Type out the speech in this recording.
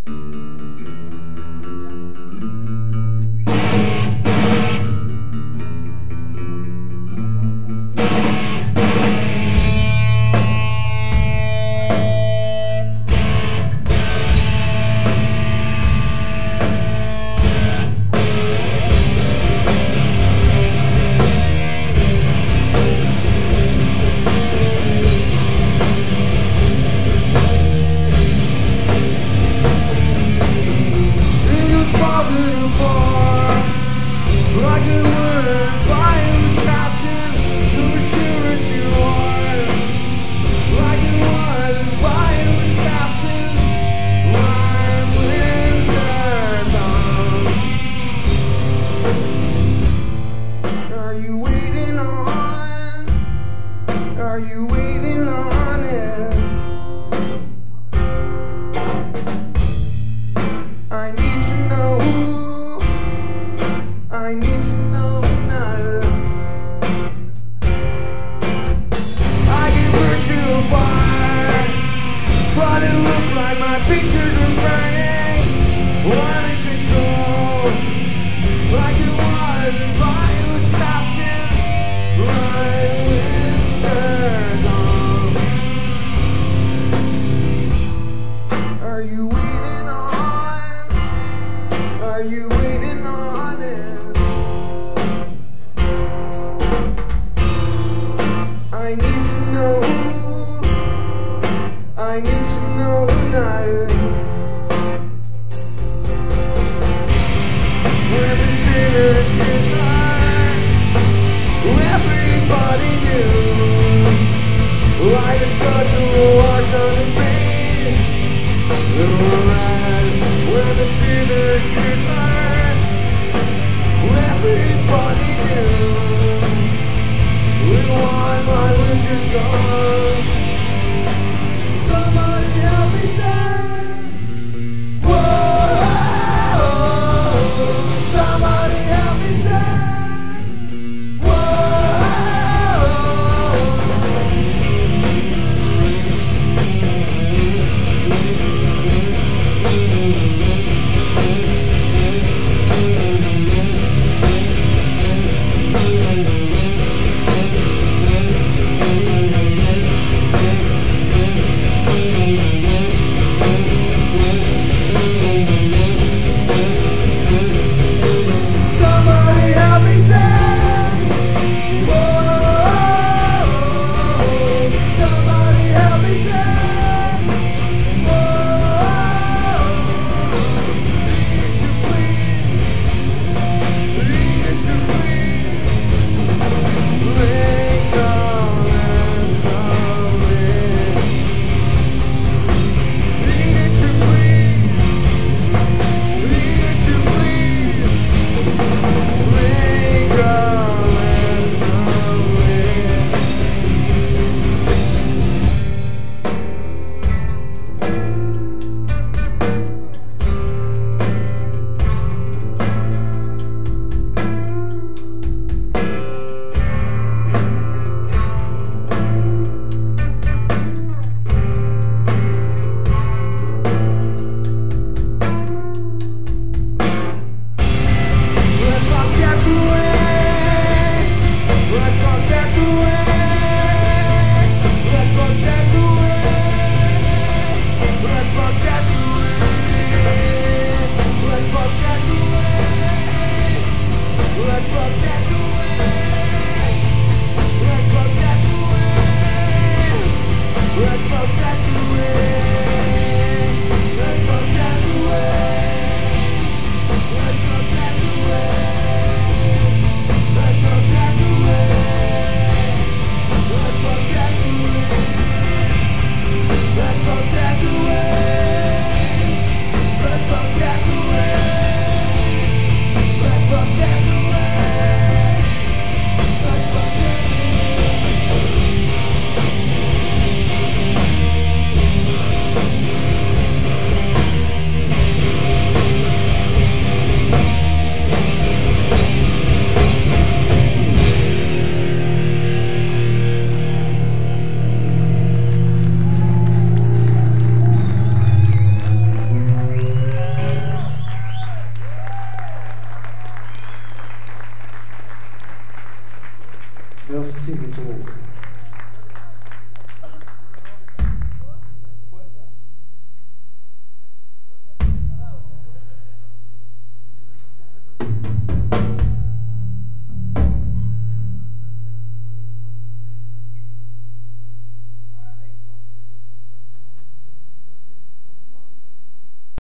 Are you waiting on it? I need to know. I need to know now. I gave birth to a fire, but it looked like my pictures were burning. I'm in control, like it was if I was captain. Right winter's on. Are you waiting on? Are you waiting on it? I need to know. I need to know now. When the sinners kiss everybody knew. Like a such a wash on the face. Little man, when the sinners kiss Merci beaucoup.